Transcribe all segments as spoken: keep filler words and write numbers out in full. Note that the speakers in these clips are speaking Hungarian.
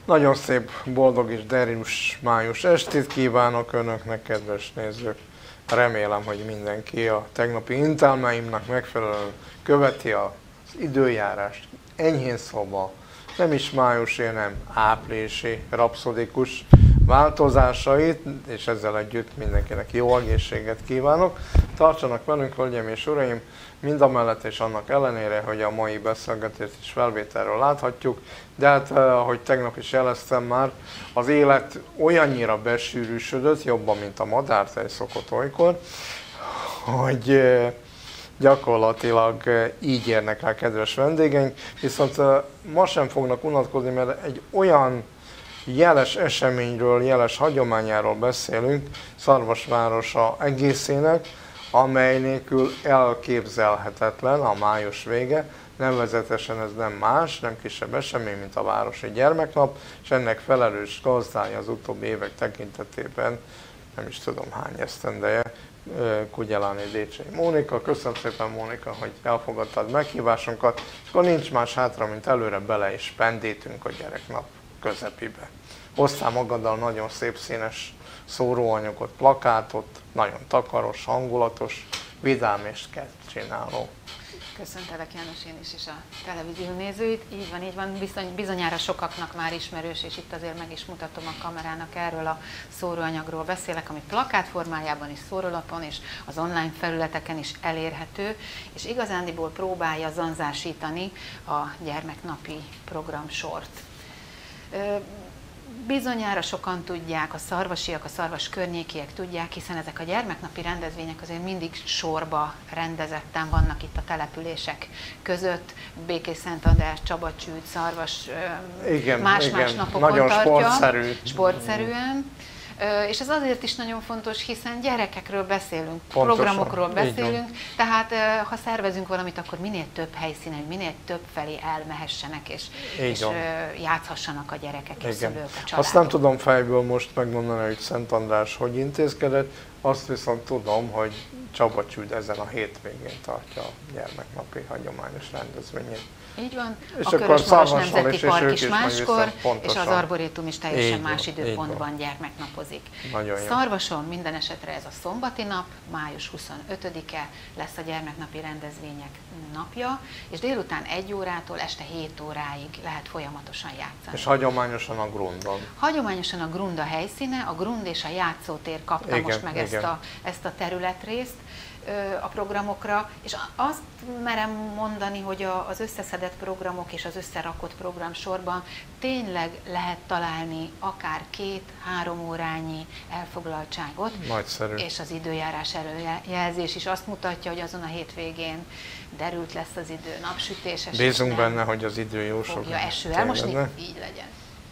Nagyon szép, boldog és derűs május estét kívánok Önöknek, kedves nézők! Remélem, hogy mindenki a tegnapi intelmeimnek megfelelően követi az időjárást. Enyhén szóval nem is májusi, hanem áprilisi rapszodikus változásait, és ezzel együtt mindenkinek jó egészséget kívánok. Tartsanak velünk, hölgyeim és uraim, mindamellett és annak ellenére, hogy a mai beszélgetést is felvételről láthatjuk, de hát, ahogy tegnap is jeleztem már, az élet olyannyira besűrűsödött, jobban, mint a madártej szokott olykor, hogy gyakorlatilag így érnek el kedves vendégeink, viszont ma sem fognak unatkozni, mert egy olyan jeles eseményről, jeles hagyományáról beszélünk Szarvasvárosa egészének, amely nélkül elképzelhetetlen a május vége, nevezetesen ez nem más, nem kisebb esemény, mint a Városi Gyermeknap, és ennek felelős gazdája az utóbbi évek tekintetében, nem is tudom hány esztendeje, Kugyeláni Décsei Mónika. Köszönöm szépen, Mónika, hogy elfogadtad meghívásunkat, és akkor nincs más hátra, mint előre bele is pendítünk a gyereknap közepébe. Hoztál magaddal nagyon szép színes szóróanyagot, plakátot, nagyon takaros, hangulatos, vidám és kedvcsináló. Köszöntelek, János, én is, és a televízió nézőit. Így van, így van, bizony, bizonyára sokaknak már ismerős, és itt azért meg is mutatom a kamerának, erről a szóróanyagról beszélek, ami plakát formájában is, szórólapon és az online felületeken is elérhető, és igazándiból próbálja zanzásítani a gyermeknapi programsort. Bizonyára sokan tudják, a szarvasiak, a szarvas környékiek tudják, hiszen ezek a gyermeknapi rendezvények azért mindig sorba rendezetten vannak itt a települések között. Békés-Szent András, Csabacsüd, Szarvas más-más napokon nagyon tartja. sportszerű. Sportszerűen. És ez azért is nagyon fontos, hiszen gyerekekről beszélünk, Pontosan, programokról beszélünk, tehát ha szervezünk valamit, akkor minél több helyszínen, minél több felé elmehessenek, és, és játszhassanak a gyerekek és szülők, a családok. Azt nem tudom fejből most megmondani, hogy Szent András hogy intézkedett, azt viszont tudom, hogy Csabacsüd ezen a hétvégén tartja a gyermeknapi hagyományos rendezvényét. Így van, és a Körös-Magas Nemzeti is, Park is, is máskor, és az Arborétum is teljesen így más időpontban gyermeknapozik. Szarvason minden esetre ez a szombati nap, május huszonötödike lesz a gyermeknapi rendezvények napja, és délután egy órától este hét óráig lehet folyamatosan játszani. És hagyományosan a Grundon. Hagyományosan a Grund a helyszíne, a Grund és a játszótér kapta igen, most meg ezt a, ezt a területrészt a programokra, és azt merem mondani, hogy az összeszedett programok és az összerakott programsorban tényleg lehet találni akár két-három órányi elfoglaltságot. Nagyszerű. És az időjárás előjelzés is azt mutatja, hogy azon a hétvégén derült lesz az idő, napsütéses. Bízunk benne, hogy az idő jó sok. Fogja eső elmosni, így legyen.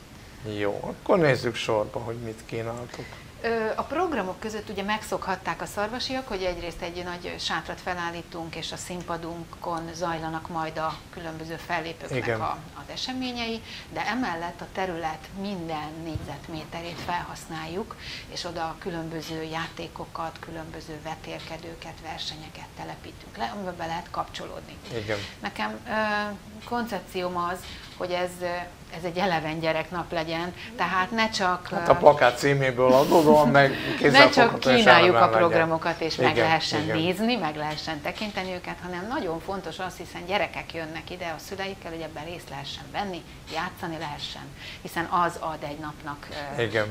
Jó, akkor nézzük sorba, hogy mit kínáltuk. A programok között ugye megszokhatták a szarvasiak, hogy egyrészt egy nagy sátrat felállítunk, és a színpadunkon zajlanak majd a különböző fellépőknek a, az eseményei, de emellett a terület minden négyzetméterét felhasználjuk, és oda különböző játékokat, különböző vetélkedőket, versenyeket telepítünk le, amiben be lehet kapcsolódni. Igen. Nekem ö, koncepcióm az, hogy ez, ez egy eleven gyereknap legyen, tehát ne csak... Hát a plakát címéből adódóan meg ne csak kínáljuk a programokat, legyen. És igen, meg lehessen igen. nézni, meg lehessen tekinteni őket, hanem nagyon fontos az, hiszen gyerekek jönnek ide a szüleikkel, hogy ebben részt lehessen venni, játszani lehessen, hiszen az ad egy napnak igen.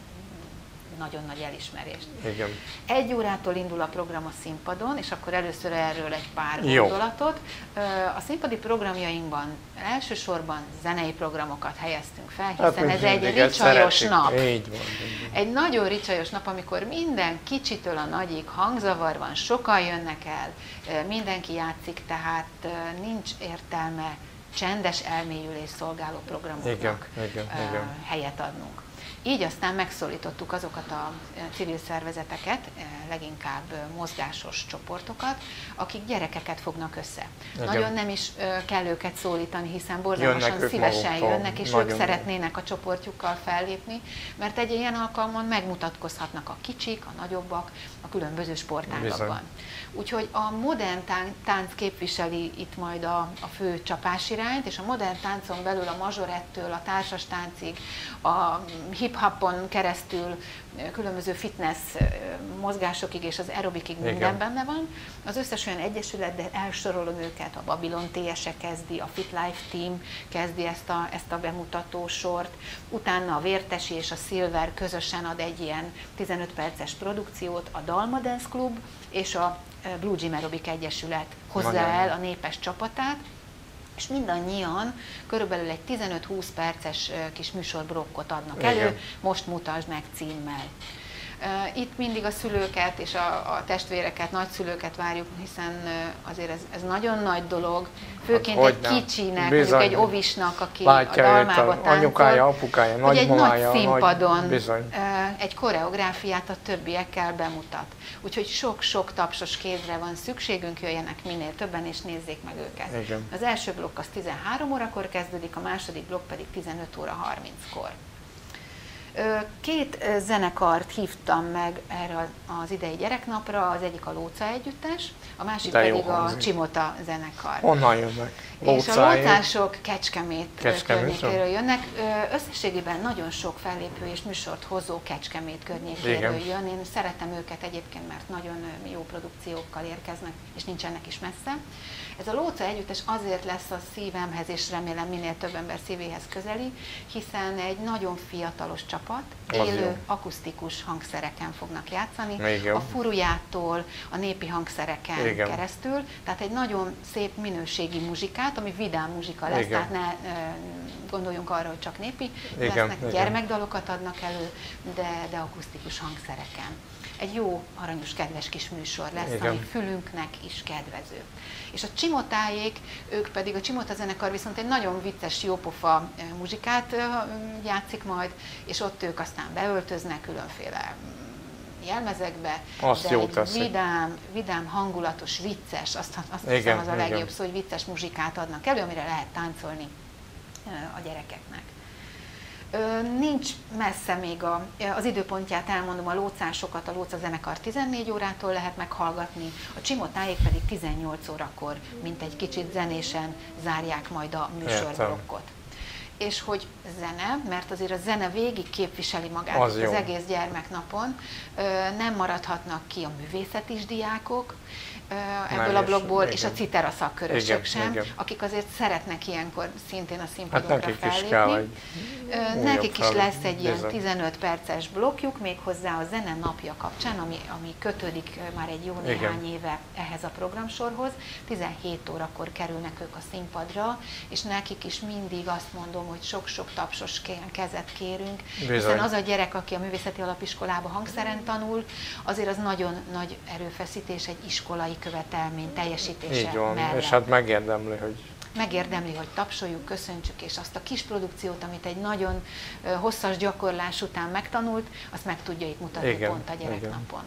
nagyon nagy elismerést. Igen. Egy órától indul a program a színpadon, és akkor először erről egy pár Jó. gondolatot. A színpadi programjainkban elsősorban zenei programokat helyeztünk fel, hiszen hát, ez egy ricsajos nap. Így van, egy nagyon ricsajos nap, amikor minden kicsitől a nagyig hangzavar van, sokan jönnek el, mindenki játszik, tehát nincs értelme csendes elmélyülés szolgáló programoknak igen, igen, igen. helyet adnunk. Így aztán megszólítottuk azokat a civil szervezeteket, leginkább mozgásos csoportokat, akik gyerekeket fognak össze. Igen. Nagyon nem is kell őket szólítani, hiszen borzalmasan szívesen maguktól. jönnek, és Nagyon ők szeretnének a csoportjukkal fellépni, mert egy ilyen alkalmon megmutatkozhatnak a kicsik, a nagyobbak, a különböző sportágakban. Úgyhogy a modern tánc képviseli itt majd a, a fő csapásirányt, és a modern táncon belül a mazsorettől a társas táncig, a hip-hopon keresztül különböző fitness mozgásokig és az aerobikig minden benne van. Az összes olyan egyesület, de elsorolom őket, a Babylon té es-e kezdi, a Fit Life Team kezdi ezt a, ezt a bemutató sort, utána a Vértesi és a Silver közösen ad egy ilyen tizenöt perces produkciót, a Dalma Dance Club és a Blue Gym Aerobic Egyesület hozza el a népes csapatát, és mindannyian körülbelül egy tizenöt-húsz perces kis műsorblokkot adnak elő, Igen. most mutasd meg címmel. Itt mindig a szülőket és a, a testvéreket, nagyszülőket várjuk, hiszen azért ez, ez nagyon nagy dolog, főként hát, egy nem. kicsinek, bizony, mondjuk egy ovisnak, aki a dalmába táncol, anyukája, apukája, hogy egy nagymamája, nagy színpadon nagy, egy koreográfiát a többiekkel bemutat. Úgyhogy sok-sok tapsos kézre van szükségünk, jöjjenek minél többen, és nézzék meg őket. Igen. Az első blokk az tizenhárom órakor kezdődik, a második blokk pedig tizenöt óra harminckor. Két zenekart hívtam meg erre az idei gyereknapra, az egyik a Lóca Együttes, a másik De pedig a Csimota zenekar. Honnan jönnek? És a lócások Kecskemét, Kecskemét környékéről jönnek. Összességében nagyon sok fellépő és műsort hozó Kecskemét környékéről Igen. jön. Én szeretem őket egyébként, mert nagyon jó produkciókkal érkeznek, és nincsenek is messze. Ez a Lóca Együttes azért lesz a szívemhez, és remélem minél több ember szívéhez közeli, hiszen egy nagyon fiatalos csapat, élő akusztikus hangszereken fognak játszani, Igen. a furujától a népi hangszereken Igen. keresztül, tehát egy nagyon szép minőségi muzsikát, ami vidám muzsika lesz, Igen. tehát ne e, gondoljunk arra, hogy csak népi Igen. lesznek, Igen. gyermekdalokat adnak elő, de, de akusztikus hangszereken. Egy jó, aranyos, kedves kis műsor lesz, Igen. ami fülünknek is kedvező. És a Csimotáék, ők pedig, a Csimota zenekar viszont egy nagyon vicces, jópofa muzsikát játszik majd, és ott ők aztán beöltöznek különféle jelmezekbe, azt de egy vidám, vidám, hangulatos, vicces, azt, azt Igen, hiszem az a legjobb Igen. szó, hogy vicces muzsikát adnak elő, amire lehet táncolni a gyerekeknek. Nincs messze még a, az időpontját elmondom, a lócásokat, a Lóca zenekar tizennégy órától lehet meghallgatni, a Csimotáék pedig tizennyolc órakor, mint egy kicsit zenésen zárják majd a műsorblokkot. És hogy zene, mert azért a zene végig képviseli magát az, az egész gyermeknapon, nem maradhatnak ki a művészetis diákok ebből Nem, a blokkból, és, és a citera szakkörösök igen, sem, igen. akik azért szeretnek ilyenkor szintén a színpadokra hát fellépni. Is nekik is lesz egy ilyen tizenöt perces blokkjuk, méghozzá a zene napja kapcsán, ami, ami kötődik már egy jó néhány igen. éve ehhez a programsorhoz. tizenhét órakor kerülnek ők a színpadra, és nekik is mindig azt mondom, hogy sok-sok tapsos kezet kérünk, Bizony. hiszen az a gyerek, aki a művészeti alapiskolában hangszeren tanul, azért az nagyon nagy erőfeszítés egy iskolai követelmény teljesítése Így van, mellett. És hát megérdemli, hogy... Megérdemli, hogy tapsoljuk, köszöntsük, és azt a kis produkciót, amit egy nagyon hosszas gyakorlás után megtanult, azt meg tudja itt mutatni igen, pont a gyereknapon.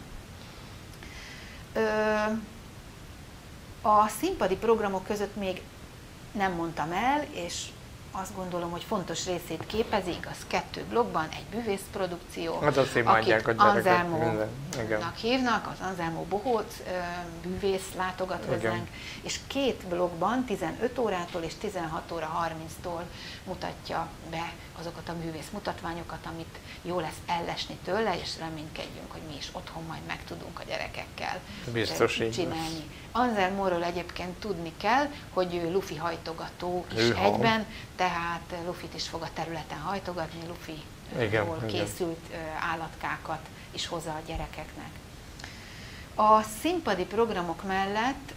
Igen. A színpadi programok között még nem mondtam el, és azt gondolom, hogy fontos részét képezi, igaz, kettő blokkban, egy bűvészprodukció, hát akit Anselmónak hívnak, az Anselmó Bohóc bűvész látogat hozzánk, és két blokkban, tizenöt órától és tizenhat óra harminctól mutatja be azokat a művész mutatványokat, amit jó lesz ellesni tőle, és reménykedjünk, hogy mi is otthon majd meg tudunk a gyerekekkel Biztos csinálni. Anselmóról egyébként tudni kell, hogy ő lufi hajtogató is Hűha. egyben, tehát lufit is fog a területen hajtogatni, lufiról készült igen. állatkákat is hozza a gyerekeknek. A színpadi programok mellett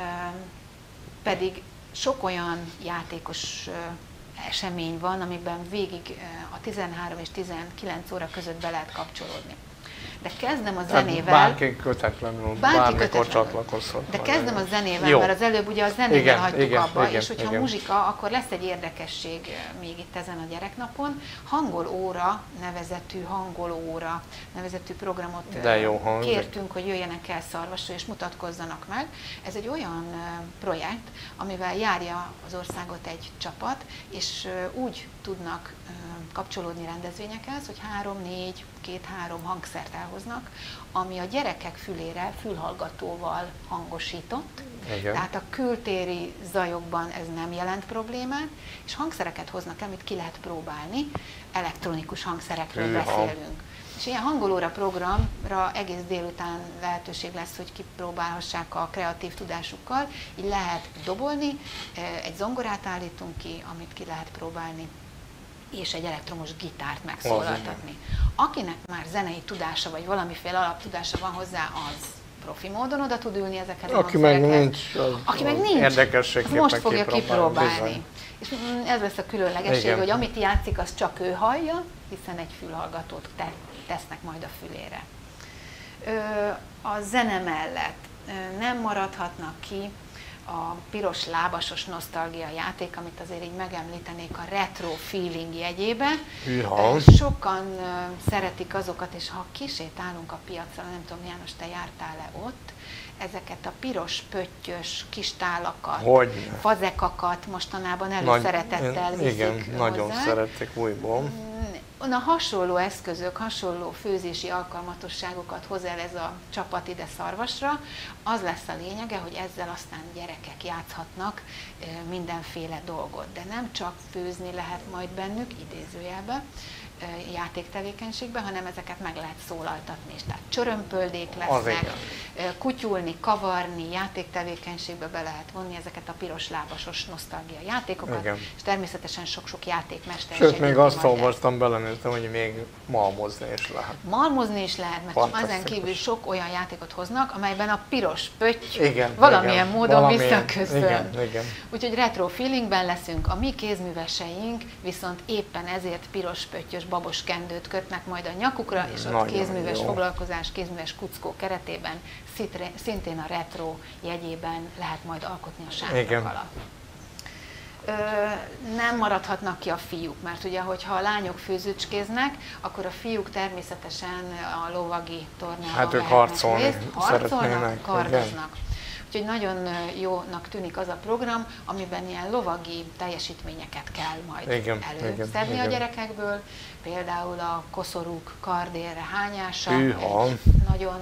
pedig sok olyan játékos esemény van, amiben végig a tizenhárom és tizenkilenc óra között be lehet kapcsolódni. de kezdem a zenével. Bárki kötetlenül, bármikor csatlakozhat. De kezdem a zenével, jó. Mert az előbb ugye a zenével igen, hagytuk igen, abba, igen, és hogyha igen. muzsika, akkor lesz egy érdekesség még itt ezen a gyereknapon. Hangolóra nevezetű, hangolóra nevezetű programot kértünk, hogy jöjjenek el Szarvasra és mutatkozzanak meg. Ez egy olyan projekt, amivel járja az országot egy csapat, és úgy tudnak kapcsolódni rendezvényekhez, hogy három, négy, két-három hangszert elhoznak, ami a gyerekek fülére fülhallgatóval hangosított. Igen. Tehát a kültéri zajokban ez nem jelent problémát, és hangszereket hoznak el, amit ki lehet próbálni, elektronikus hangszerekről Hűha. beszélünk. És ilyen hangolóra programra egész délután lehetőség lesz, hogy kipróbálhassák a kreatív tudásukkal, így lehet dobolni, egy zongorát állítunk ki, amit ki lehet próbálni, és egy elektromos gitárt megszólaltatni. Akinek már zenei tudása, vagy valamiféle alaptudása van hozzá, az profi módon oda tud ülni ezeket a Aki meg nincs, az, Aki meg nincs, most fogja kipróbálni. Bizony. És ez lesz a különlegesség, Igen. hogy amit játszik, az csak ő hallja, hiszen egy fülhallgatót te, tesznek majd a fülére. A zene mellett nem maradhatnak ki a piros lábasos nosztalgia játék, amit azért így megemlítenék a retro feeling jegyében. Hűha. Sokan szeretik azokat, és ha kisétálunk a piacra, nem tudom, János, te jártál-e ott, ezeket a piros, pöttyös kis tálakat, Hogy? fazekakat mostanában előszeretettel viszik Igen, hozzá. nagyon szeretik újból. Na, hasonló eszközök, hasonló főzési alkalmatosságokat hoz el ez a csapat ide Szarvasra. Az lesz a lényege, hogy ezzel aztán gyerekek játszhatnak mindenféle dolgot. De nem csak főzni lehet majd bennük, idézőjelben, játéktevékenységben, hanem ezeket meg lehet szólaltatni is. Tehát csörömpöldék lesznek, kutyulni, kavarni, játéktevékenységbe be lehet vonni ezeket a piros lábasos nosztalgia játékokat, Igen. és természetesen sok-sok játékmester. Sőt, még azt olvastam, belenéztem, hogy még malmozni is lehet. Malmozni is lehet, mert ezen kívül sok olyan játékot hoznak, amelyben a piros pötty igen, valamilyen igen, módon valamilyen, visszaköszön. Igen, igen. Úgyhogy retro feelingben leszünk, a mi kézműveseink viszont éppen ezért piros pöttyös babos kendőt kötnek majd a nyakukra, és ott Nagyon kézműves jó. foglalkozás, kézműves kuckó keretében szintén a retro jegyében lehet majd alkotni a sátrak alatt. Ö, nem maradhatnak ki a fiúk, mert ugye, hogyha a lányok főzőcskéznek, akkor a fiúk természetesen a lovagi tornában hát ők harcolni harcolnak, kardoznak. Úgyhogy nagyon jónak tűnik az a program, amiben ilyen lovagi teljesítményeket kell majd igen, előszedni igen, a gyerekekből. Például a koszorúk kardérre hányása, Hűha. egy nagyon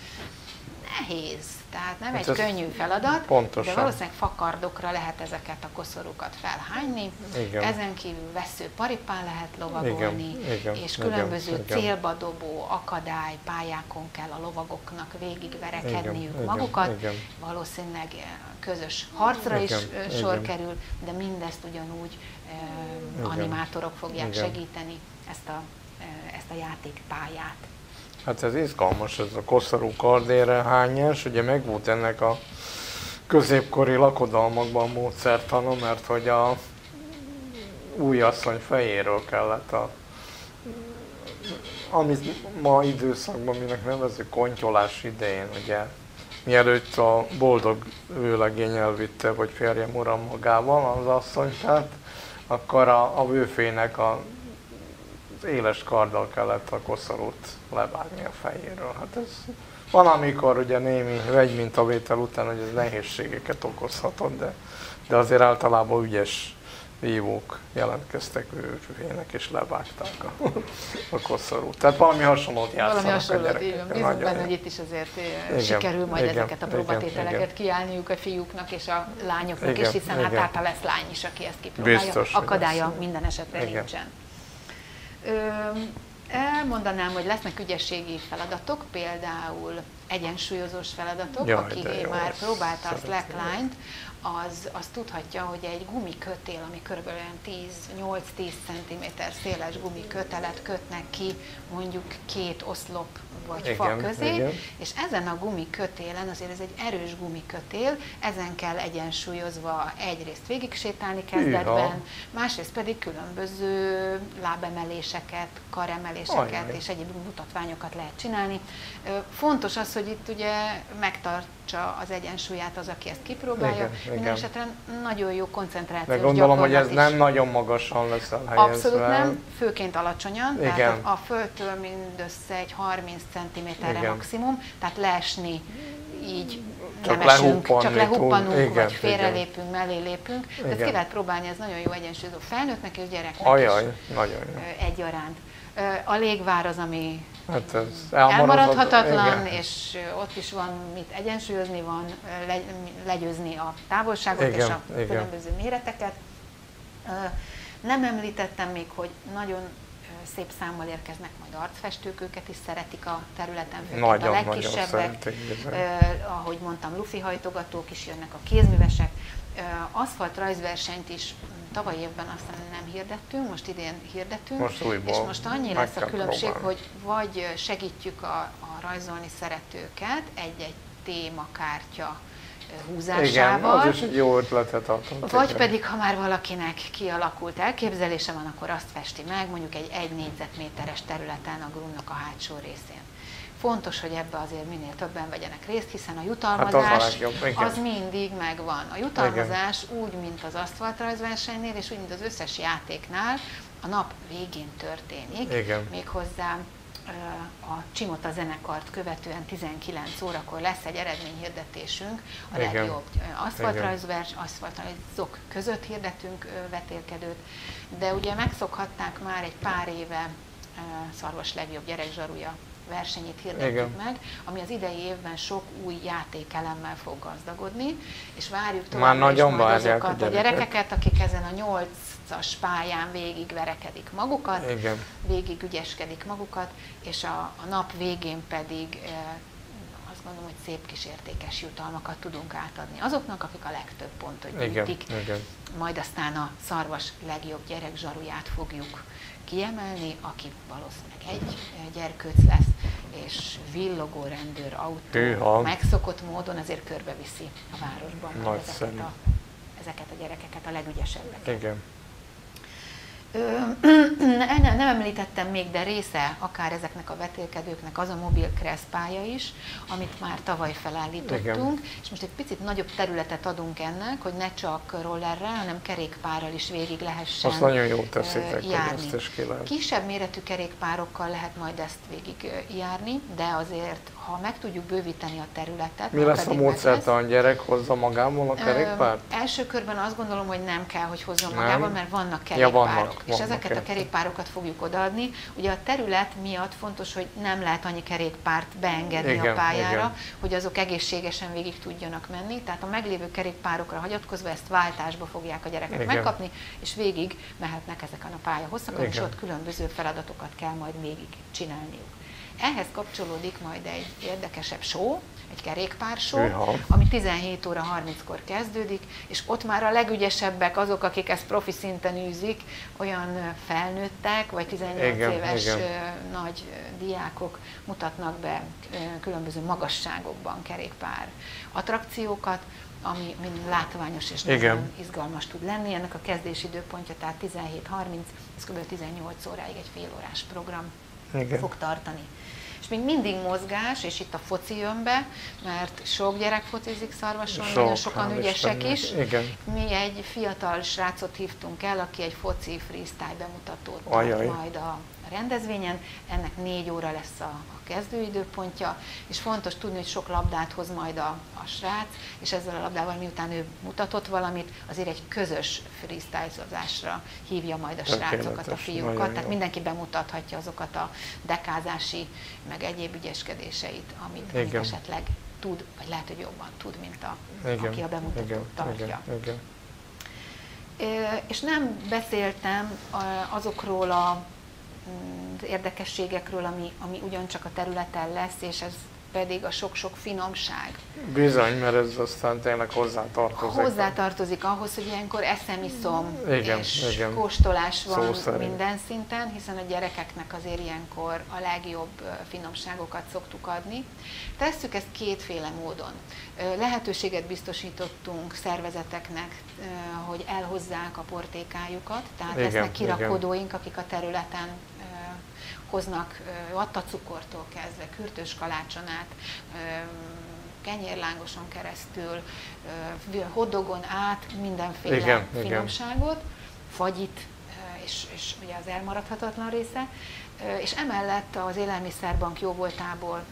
nehéz, tehát nem hát egy könnyű feladat, pontosan. de valószínűleg fakardokra lehet ezeket a koszorúkat felhányni. Igen. Ezen kívül vessző paripán lehet lovagolni, igen, igen, és különböző igen, célba dobó akadály pályákon kell a lovagoknak végigverekedniük igen, magukat. Igen, igen. Valószínűleg közös harcra igen, is sor igen. kerül, de mindezt ugyanúgy eh, animátorok fogják igen. segíteni ezt a, eh, ezt a játékpályát. Hát ez izgalmas, ez a koszorú kardérre hányás, ugye megvolt ennek a középkori lakodalmakban módszertana, mert hogy a újasszony fejéről kellett a, amit ma időszakban minek nevezzük kontyolás idején, ugye, mielőtt a boldog vőlegény elvitte, vagy férjem uram magával az asszony, tehát akkor a, a vőfének a éles karddal kellett a koszorút levágni a fejéről. Hát ez van, amikor ugye némi vegymintavétel után, hogy ez nehézségeket okozhatott, de, de azért általában ügyes vívók jelentkeztek őfének és levágták a, a koszorút. Tehát valami hasonlót játszanak valami hasonlót, a gyerekek. Bízunk benne, hogy itt is azért igen, sikerül majd igen, ezeket a próbatételeket kiállniuk a fiúknak és a lányoknak igen, is, hiszen igen. hát által lesz lány is, aki ezt kipróbálja. Biztos, akadálya minden esetre igen. nincsen. Ö, elmondanám, hogy lesznek ügyességi feladatok, például egyensúlyozós feladatok. Jaj, Aki jó, már próbálta a szeretném. slackline-t, az, az tudhatja, hogy egy gumikötél, ami kb. nyolc-tíz centiméter széles gumikötelet kötnek ki mondjuk két oszlop vagy Igen, fa közé, igen. és ezen a gumikötélen, azért ez egy erős gumikötél, ezen kell egyensúlyozva egyrészt végig sétálni kezdetben, Hűha. másrészt pedig különböző lábemeléseket, karemeléseket Ajaj. és egyéb mutatványokat lehet csinálni. Ö, Fontos az, hogy itt ugye megtartsa az egyensúlyát az, aki ezt kipróbálja. Igen, igen. Minden esetre nagyon jó koncentrációs De gondolom, hogy ez gyakorlat is. nem nagyon magasan lesz elhelyezve. Abszolút nem, főként alacsonyan, Igen. tehát a, a földtől mindössze egy harminc centiméterre Igen. maximum, tehát leesni így Csak nem esünk, lehuppanni csak lehuppanunk, tud. Igen, vagy félrelépünk, igen. mellé lépünk. De ezt Igen. ki lehet próbálni, ez nagyon jó egyensúlyozó felnőttnek és gyereknek Ajaj, is nagyon jó. ö, egyaránt. Ö, A légvár az, ami Hát ez elmaradhatatlan, igen. és ott is van mit egyensúlyozni, van ö, le, legyőzni a távolságot Igen, és a igen. különböző méreteket. Ö, Nem említettem még, hogy nagyon ö, szép számmal érkeznek majd arcfestők, őket is szeretik a területen, főként Nagyon, a nagyon legkisebbek. szeretik, bizony. Ö, ahogy mondtam, lufi hajtogatók is jönnek, a kézművesek. Ö, Aszfalt rajzversenyt is tavaly évben aztán nem hirdettünk, most idén hirdettünk. Most újból és most annyi meg lesz a kell különbség, próbálni. hogy vagy segítjük a, a rajzolni szeretőket egy-egy témakártya Igen, húzásával, az is egy jó ötletet adott. vagy igen. pedig, ha már valakinek kialakult elképzelése van, akkor azt festi meg, mondjuk egy egy négyzetméteres területen a grunnak a hátsó részén. Fontos, hogy ebbe azért minél többen vegyenek részt, hiszen a Hát jutalmazás az a legjobb, igen. az mindig megvan. A jutalmazás úgy, mint az aszfaltrajzversenynél, és úgy, mint az összes játéknál, a nap végén történik. Igen. Méghozzá ö, a Csimota zenekart követően tizenkilenc órakor lesz egy eredményhirdetésünk, a Igen. legjobb aszfaltrajzvers, aszfaltrajzok között hirdetünk ö, vetélkedőt, de ugye megszokhatták már egy pár éve ö, Szarvas legjobb gyerekzsarúja versenyét hirdettük Igen. meg, ami az idei évben sok új játékelemmel fog gazdagodni, és várjuk Már továbbra is nagyon majd várják a azokat a gyerekek. gyerekeket, akik ezen a nyolcas pályán végig verekedik magukat, Igen. végig ügyeskedik magukat, és a, a nap végén pedig e, azt gondolom, hogy szép kis értékes jutalmakat tudunk átadni azoknak, akik a legtöbb pontot Igen. gyűjtik. Igen. Majd aztán a Szarvas legjobb gyerekzsaruját fogjuk kiemelni, aki valószínűleg egy gyerkőc lesz, és villogó rendőr autó Hűha. megszokott módon azért körbeviszi a városban majd Nagyszerű. ezeket a, ezeket a gyerekeket, a legügyesebbeket. Igen. Ö, nem, nem említettem még, de része akár ezeknek a vetélkedőknek az a mobil kresszpálya is, amit már tavaly felállítottunk, igen. És most egy picit nagyobb területet adunk ennek, hogy ne csak rollerrel, hanem kerékpárral is végig lehessen Azt nagyon jó teszitek, hogy járni. ezt is ki lehet. Kisebb méretű kerékpárokkal lehet majd ezt végig járni, de azért, ha meg tudjuk bővíteni a területet... Mi lesz a módszertan, gyerek hozza magával a kerékpárt? Ö, első körben azt gondolom, hogy nem kell, hogy hozzon Nem. magával, mert vannak Ja, kerékpárok. vannak, és vannak, ezeket a értem. kerékpárokat fogjuk odaadni. Ugye a terület miatt fontos, hogy nem lehet annyi kerékpárt beengedni Igen, a pályára, igen. hogy azok egészségesen végig tudjanak menni. Tehát a meglévő kerékpárokra hagyatkozva ezt váltásba fogják a gyerekek Igen. megkapni, és végig mehetnek ezeken a pályahosszakon, és Igen. ott különböző feladatokat kell majd végig csinálniuk. Ehhez kapcsolódik majd egy érdekesebb show, egy kerékpár show, Hűha. ami tizenhét óra harminckor kezdődik, és ott már a legügyesebbek azok, akik ezt profi szinten űzik, olyan felnőttek, vagy tizennyolc Igen, éves igen. ö, nagy ö, diákok mutatnak be ö, különböző magasságokban kerékpár attrakciókat, ami mind látványos és Igen. nagyon izgalmas tud lenni. Ennek a kezdési időpontja, tehát tizenhét harminc, ez kb. tizennyolc óráig egy fél órás program Igen. fog tartani. És még mindig mozgás, és itt a foci jön be, mert sok gyerek focizik Szarvason, Sok, nagyon sokan hál' ügyesek Istennek. is. Igen. Mi egy fiatal srácot hívtunk el, aki egy foci freestyle bemutatót tart Ajaj. majd a rendezvényen. Ennek négy óra lesz a, a kezdőidőpontja, és fontos tudni, hogy sok labdát hoz majd a, a srác, és ezzel a labdával, miután ő mutatott valamit, azért egy közös freestylezásra hívja majd a srácokat, a Tökéletes, fiúkat, nagyon tehát jó. mindenki bemutathatja azokat a dekázási, meg egyéb ügyeskedéseit, amit, amit Igen. esetleg tud, vagy lehet, hogy jobban tud, mint a, Igen. aki a bemutatót Igen. tartja. Igen. Igen. Ö, És nem beszéltem ö, azokról a, mm, az érdekességekről, ami, ami ugyancsak a területen lesz, és ez pedig a sok-sok finomság. Bizony, mert ez aztán tényleg hozzátartozik. Hozzátartozik ahhoz, hogy ilyenkor eszem, iszom, igen, és igen. kóstolás van Szó minden szinten, hiszen a gyerekeknek azért ilyenkor a legjobb finomságokat szoktuk adni. Tesszük ezt kétféle módon. Lehetőséget biztosítottunk szervezeteknek, hogy elhozzák a portékájukat, tehát igen, lesznek kirakodóink, igen. akik a területen hoznak vattacukortól kezdve, kürtős kalácson át, kenyérlángoson keresztül, hotdogon át mindenféle igen, finomságot, igen. fagyit, és, és ugye az elmaradhatatlan része, és emellett az Élelmiszerbank jóvoltából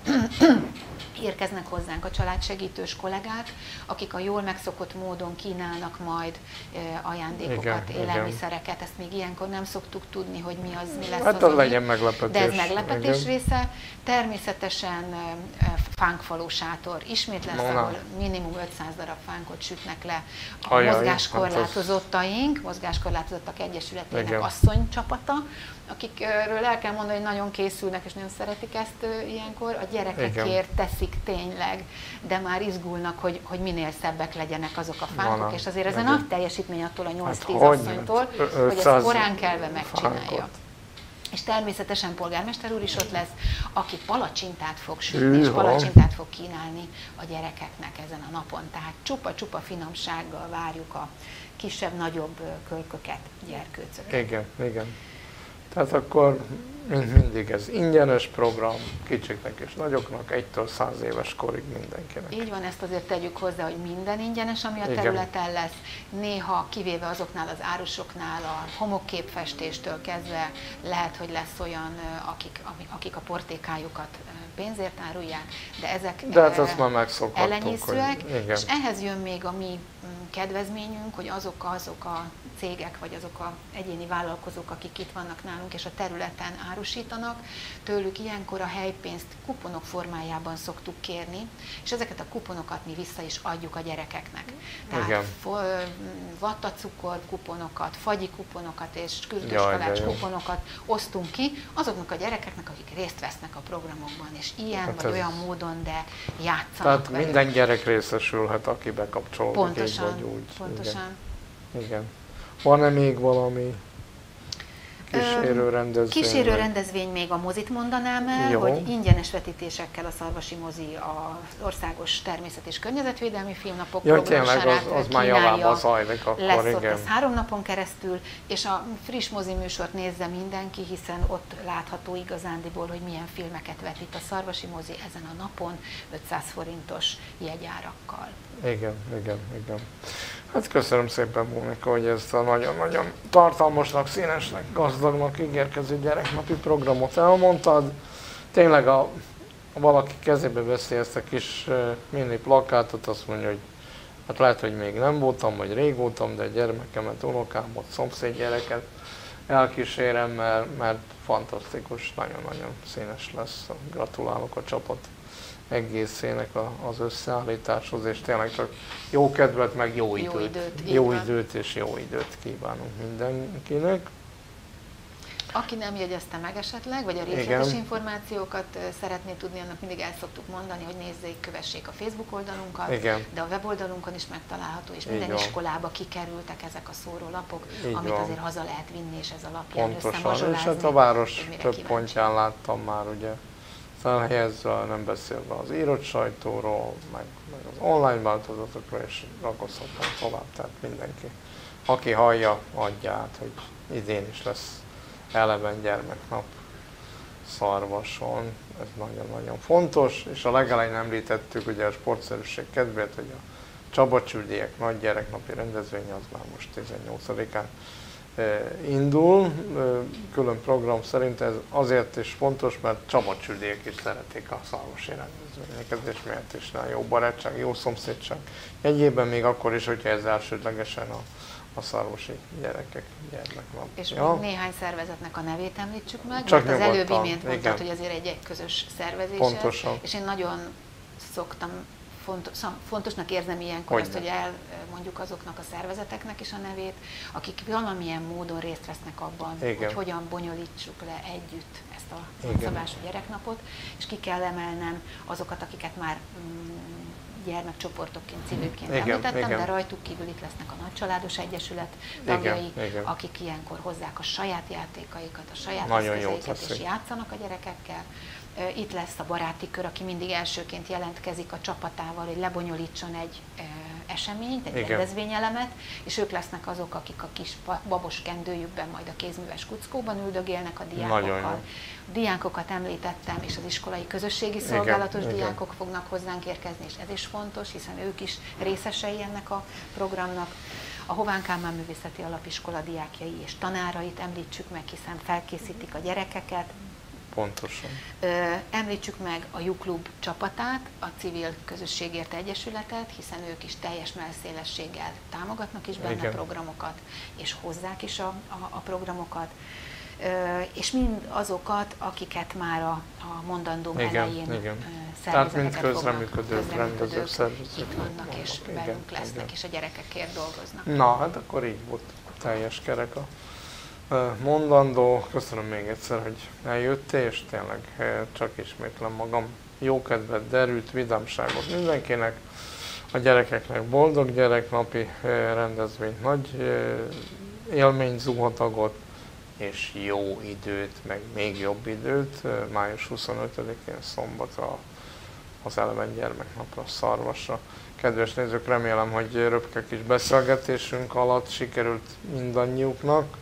érkeznek hozzánk a családsegítős kollégák, akik a jól megszokott módon kínálnak majd ajándékokat, igen, élelmiszereket. Igen. Ezt még ilyenkor nem szoktuk tudni, hogy mi az, mi lesz hát az, legyen meglepetés. De ez meglepetés igen. része. Természetesen fánkfaló sátor. Ismét lesz, Na, ahol minimum ötszáz darab fánkot sütnek le a Ajaj, mozgáskorlátozottaink, hát az... mozgáskorlátozottak egyesületének igen. asszonycsapata, akikről el kell mondani, hogy nagyon készülnek és nagyon szeretik ezt ilyenkor, a gyerekekért igen. teszik tényleg, de már izgulnak, hogy, hogy minél szebbek legyenek azok a fánkok, Mana, és azért ez a nagy teljesítmény attól a nyolc-tíz hát, asszonytól, hogy ezt korán kelve megcsinálja. Fánkot. És természetesen polgármester úr is ott lesz, aki palacsintát fog sütni, és palacsintát fog kínálni a gyerekeknek ezen a napon. Tehát csupa-csupa finomsággal várjuk a kisebb-nagyobb kölköket, gyerkőcöket. Igen, igen. Tehát akkor, mint mindig, ez ingyenes program, kicsiknek és nagyoknak, egytől száz éves korig mindenkinek. Így van, ezt azért tegyük hozzá, hogy minden ingyenes, ami a területen Igen. lesz. Néha, kivéve azoknál az árusoknál, a homokképfestéstől kezdve lehet, hogy lesz olyan, akik, akik a portékájukat pénzért árulják, de ezek de hát azt már elenyészőek, és ehhez jön még a mi kedvezményünk, hogy azok, azok a cégek, vagy azok a egyéni vállalkozók, akik itt vannak nálunk, és a területen árusítanak, tőlük ilyenkor a helypénzt kuponok formájában szoktuk kérni, és ezeket a kuponokat mi vissza is adjuk a gyerekeknek. Tehát vattacukor kuponokat, fagyi kuponokat és kürtöskalács kuponokat osztunk ki azoknak a gyerekeknek, akik részt vesznek a programokban, és ilyen hát vagy olyan módon, de játszanak. Tehát velük. Minden gyerek részesülhet, aki bekapcsolódik. Pontosan, így vagy úgy. pontosan. Igen. Igen. Van-e még valami kísérő rendezvény? Kísérő rendezvény még a mozit mondanám el, Jó. hogy ingyenes vetítésekkel a Szarvasi Mozi az Országos Természet- és Környezetvédelmi Filmnapok ja, programsorát az, az kínálja. Zajlik, akkor, lesz igen. ott ez három napon keresztül, és a friss mozi műsort nézze mindenki, hiszen ott látható igazándiból, hogy milyen filmeket vetít a Szarvasi Mozi ezen a napon ötszáz forintos jegyárakkal. Igen, igen, igen. Hát köszönöm szépen, Mónika, hogy ezt a nagyon-nagyon tartalmasnak, színesnek, gazdagnak ígérkező gyereknapi programot elmondtad. Tényleg a, a valaki kezébe veszi ezt a kis uh, mini plakátot, azt mondja, hogy hát lehet, hogy még nem voltam, vagy rég voltam, de gyermekemet, unokámot, szomszédgyereket elkísérem, mert, mert fantasztikus, nagyon-nagyon színes lesz. Gratulálok a csapat egészének az összeállításhoz, és tényleg csak jó kedvet, meg jó időt. Jó időt, jó időt és jó időt kívánunk mindenkinek. Aki nem jegyezte meg esetleg, vagy a részletes Igen. információkat szeretné tudni, annak mindig el szoktuk mondani, hogy nézzék, kövessék a Facebook oldalunkat, Igen. de a weboldalunkon is megtalálható, és minden iskolába kikerültek ezek a szórólapok, Így amit van. azért haza lehet vinni, és ez alapján összemazsolázni. És hát a város több pontján láttam már, ugye, felhelyezve, nem beszélve az írott sajtóról, meg, meg az online változatokról, és ragasztottam tovább, tehát mindenki, aki hallja, adja át, hogy idén is lesz eleven gyermeknap Szarvason, ez nagyon-nagyon fontos, és a legelején említettük ugye a sportszerűség kedvéért, hogy a Csaba-Csüdiek nagy gyereknapi rendezvénye az már most tizennyolcadikán indul, külön program szerint ez azért is fontos, mert Csaba-Csüdiek is szeretik a szarvasi rendezvényeket, és miért is nem jó barátság, jó szomszédság. Egyébben még akkor is, hogyha ez elsődlegesen a, a szarvasi gyerekek gyermeknap. És ja. még néhány szervezetnek a nevét említsük meg, Csak mert az előbb imént mondtad, hogy azért egy, egy közös szervezés. Pontosan. És én nagyon szoktam fontos, fontosnak érzem ilyenkor Hogyne. azt, hogy elmondjuk azoknak a szervezeteknek is a nevét, akik valamilyen módon részt vesznek abban, igen. hogy hogyan bonyolítsuk le együtt ezt a nagyszabású gyereknapot, és ki kell emelnem azokat, akiket már mm, gyermekcsoportokként, civilként igen, említettem, igen. de rajtuk kívül itt lesznek a Nagycsaládos Egyesület tagjai, igen, igen. akik ilyenkor hozzák a saját játékaikat, a saját Nagyon eszközeiket, és játszanak a gyerekekkel. Itt lesz a baráti kör, aki mindig elsőként jelentkezik a csapatával, hogy lebonyolítson egy e, eseményt, egy igen. rendezvényelemet, és ők lesznek azok, akik a kis babos kendőjükben, majd a kézműves kuckóban üldögélnek a diákokkal. A diákokat említettem, és az iskolai közösségi szolgálatos igen, diákok igen. fognak hozzánk érkezni, és ez is fontos, hiszen ők is részesei ennek a programnak. A Hován Kálmán Művészeti Alapiskola diákjai és tanárait említsük meg, hiszen felkészítik a gyerekeket. Pontosan. Ö, említsük meg a U-Klub csapatát, a Civil Közösségért Egyesületet, hiszen ők is teljes mellszélességgel támogatnak is benne igen. programokat, és hozzák is a, a, a programokat. Ö, és mind azokat, akiket már a, a mondandóm igen, elején igen. szervezeteket Tehát mind közreműködő, rendező szervezetek vannak, és igen, velünk lesznek, igen. és a gyerekekért dolgoznak. Na, hát akkor így volt teljes kerek a mondandó. Köszönöm még egyszer, hogy eljöttél, és tényleg csak ismétlem magam. Jó kedvet, derűt, vidámságot mindenkinek, a gyerekeknek boldog gyereknapi rendezvényt, nagy élmény zuhatagot, és jó időt, meg még jobb időt, május huszonötödikén szombatra az Eleven gyermeknapra, Szarvasra. Kedves nézők, remélem, hogy röpke kis beszélgetésünk alatt sikerült mindannyiuknak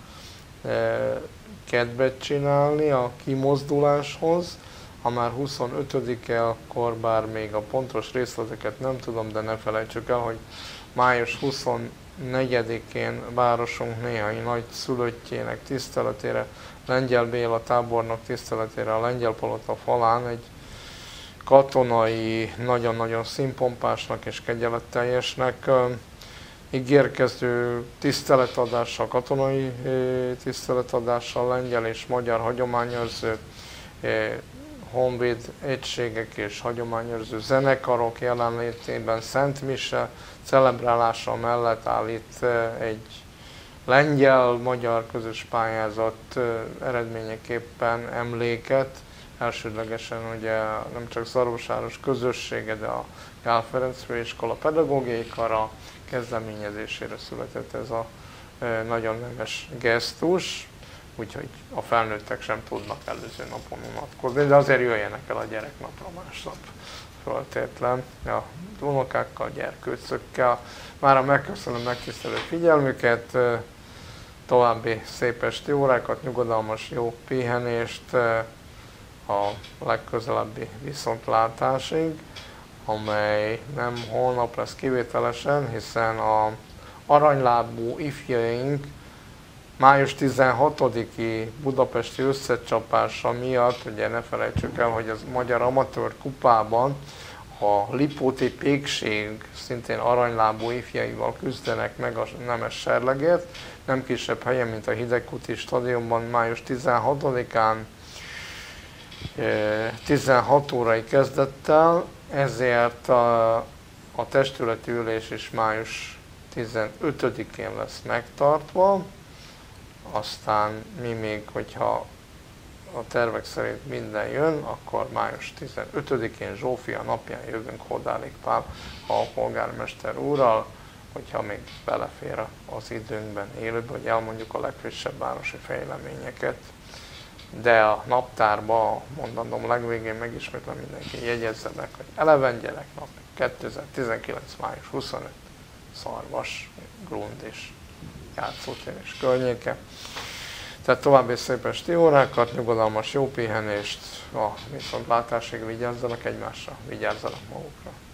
kedvet csinálni a kimozduláshoz. Ha már huszonötödike, akkor bár még a pontos részleteket nem tudom, de ne felejtsük el, hogy május huszonnegyedikén városunk néhány nagy szülöttjének tiszteletére, Lengyel Béla tábornok tiszteletére a Lengyelpalota falán egy katonai, nagyon-nagyon színpompásnak és kegyeletteljesnek ígérkező tiszteletadással, katonai tiszteletadással, lengyel és magyar hagyományőrző honvéd egységek és hagyományőrző zenekarok jelenlétében Szent Mise celebrálása mellett állít egy lengyel-magyar közös pályázat eredményeképpen emléket. Elsődlegesen ugye nem csak Szarvasáros közössége, de a Gál Ferenc Főiskola pedagógiai kara kezdeményezésére született ez a nagyon nemes gesztus, úgyhogy a felnőttek sem tudnak előző napon unatkozni, de azért jöjjenek el a gyereknapra másnap föltétlen, a unokákkal, gyerkőcökkel. Mára megköszönöm megtisztelő figyelmüket, további szép esti órákat, nyugodalmas jó pihenést a legközelebbi viszontlátásig, amely nem holnap lesz kivételesen, hiszen a aranylábú ifjaink május tizenhatodiki budapesti összecsapása miatt, ugye ne felejtsük el, hogy az Magyar Amatőr Kupában a Lipóti Pékség szintén aranylábú ifjaival küzdenek meg a nemes serlegért, nem kisebb helyen, mint a Hidegkúti stadionban május tizenhatodikán tizenhat órai kezdettel, ezért a, a testületi ülés is május tizenötödikén lesz megtartva, aztán mi még, hogyha a tervek szerint minden jön, akkor május tizenötödikén Zsófia napján jövünk Hodálik Pál a polgármester úrral, hogyha még belefér az időnkben élőben, hogy elmondjuk a legfrissebb városi fejleményeket. De a naptárba, a mondandóm legvégén megismétlem, mindenki jegyezze meg, hogy Eleven gyereknap, kétezer-tizenkilenc. május huszonötödike, Szarvas, Grund és játszótér és környéke. Tehát további szép esti órákat, nyugodalmas jó pihenést, a viszontlátásig vigyázzanak egymásra, vigyázzanak magukra.